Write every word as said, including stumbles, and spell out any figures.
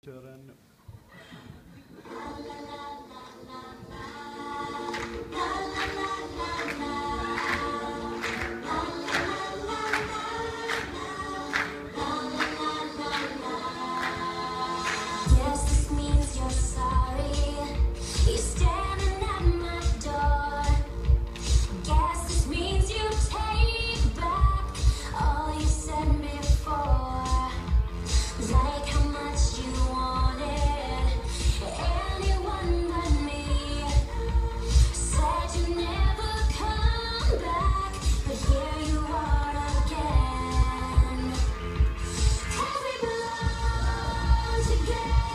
Sharon. Guess this means you're sorry. You're standing at my door. Guess this means you take back all you said before. Like how much you wanted anyone but me. Said you never come back, but here you are again. 'Cause we belong together.